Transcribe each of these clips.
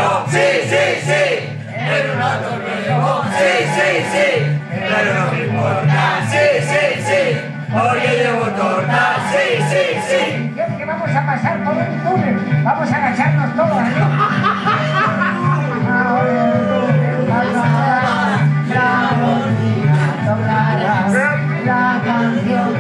nuevo, sí, sí, sí. En un auto nuevo, sí, sí, sí. Pero no me importa, sí, sí, sí. Porque llevo torta, sí, sí, sí. Que vamos a pasar por un túnel. Vamos a agacharnos todos, ¿no? La canción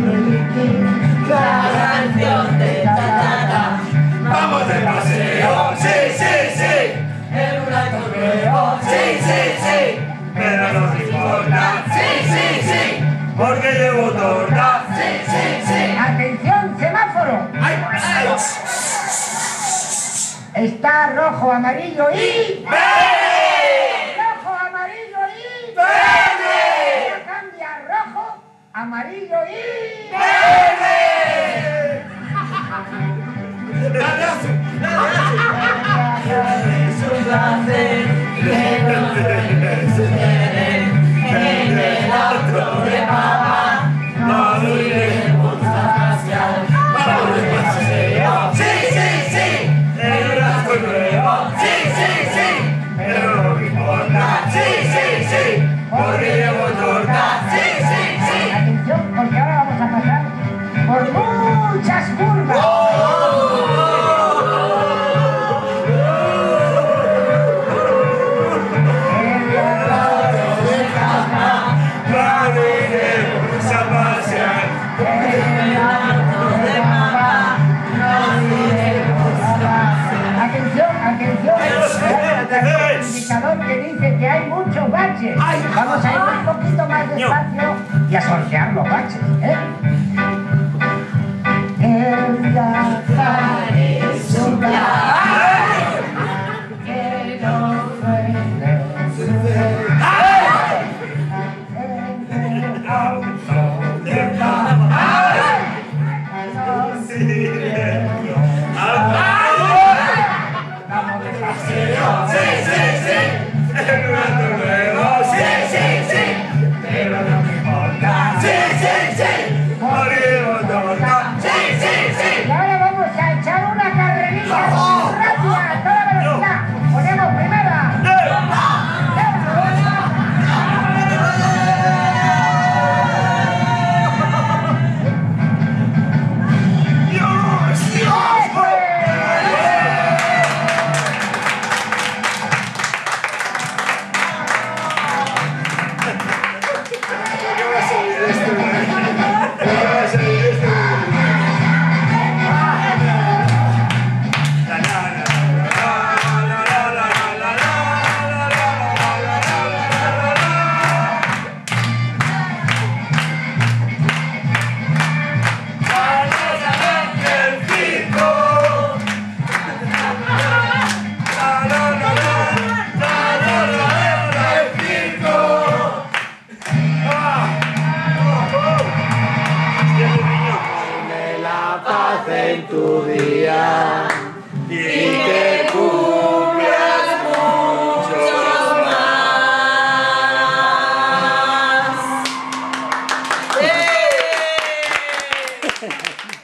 de ta-ta-ta. Vamos de paseo, sí, sí, sí. En un auto nuevo, sí, sí, sí. Pero no me importa, sí, sí, sí. Porque llevo torta, sí, sí, sí. ¡Atención, semáforo! ¡Ay! ¡Ay! Está rojo, amarillo y... ¡Verde! ¡Rojo, amarillo y... ¡Verde! Ya cambia, rojo, amarillo y... ¡Verde! Es un placer que nos sucede en el auto de mamá. No iremos a pasear. ¡Vamos de paseo! ¡Sí, sí, sí! En un auto nuevo, sí, sí, sí. Pero no me importa, sí, sí, sí. Porque llevo torta, sí, sí, sí. Atención, porque ahora vamos a pasar por muchas curvas. Caminemos a pasear. Atención, atención. Hay un indicador que dice que hay muchos baches. Vamos a ir un poquito más despacio y a sortear los baches, ¿eh? El viajar es un viaje que no puede suceder. En el auto de mamá. Vamos de paseo. Sí, sí, sí. En un auto nuevo, sí, sí, sí. Pero no me importa, sí, sí, sí. Porque llevo torta, sí, sí, sí. Y ahora vamos a echar una carrerita rápida a toda velocidad. Ponemos primera. ¡Dios, Dios! En tu día y que cumplas muchos más. ¡Eh!